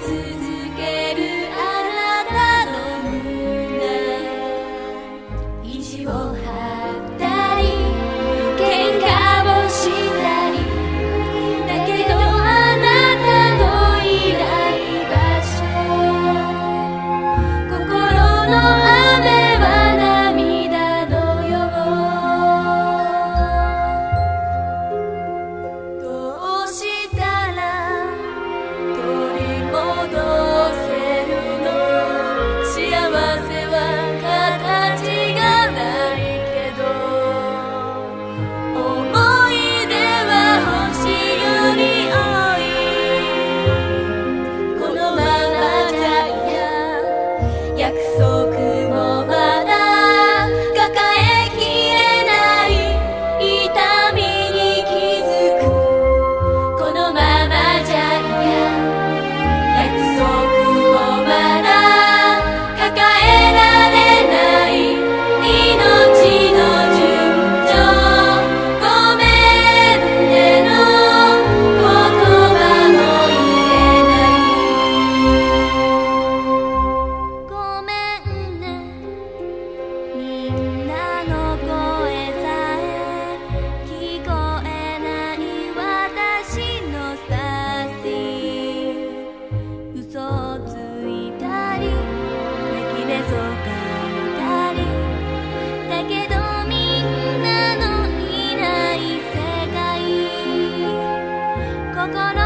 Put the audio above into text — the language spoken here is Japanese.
けるあなたの胸、意地を張ったり喧嘩をしたり、だけどあなたのいない場所、心の雨は涙のよう、どうしたら取り戻せるの、幸せは形がないけど、思い出は星より多い、このままじゃ嫌、約束もまだ抱えきれない、痛みに気づく、このままじゃ嫌、約束もまだ抱えられない、命の順序、ごめんねの言葉も言えない、ごめんね、みんなの声さえ聞こえない私のサシ、嘘をついたり泣き寝そべったり、だけどみんなのいない世界、心